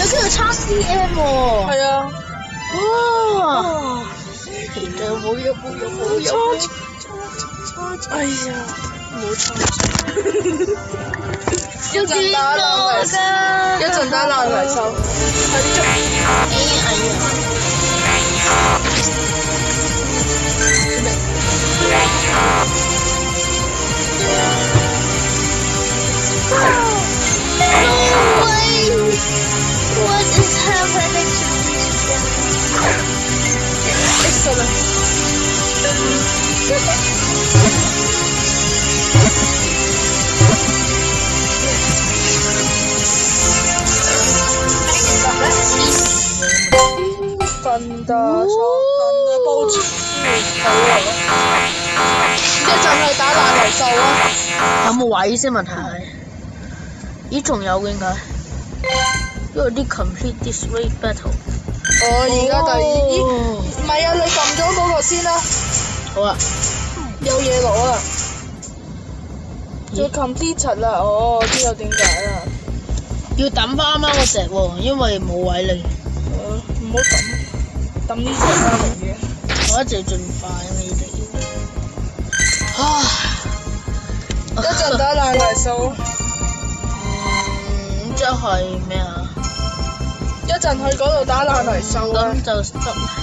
先係叉 CM 喎。 係啊。 哇！其實冇嘢。 哎呀，冇錯。一陣打爛泥鰍。快啲捉！ No way! What is happening to me? Excellent. 分得報紙好啊！一陣去打爛泥鰍啊！ 有冇位先問題係？咦，仲有嘅應該，因為啲 complete this raid battle。 而家第二，唔係啊！你撳咗嗰個先啦。 好啊。 有嘢攞啊！要 complete 啦！知道點解啦。 要抌翻啱啱嗰隻喎，因為冇位你。 唔好抌呢隻啦，寧願。 我一直盡快你哋。 一陣打爛泥鰍。 即係咩啊？ 一陣去嗰度打爛泥鰍啊！ 咁就執。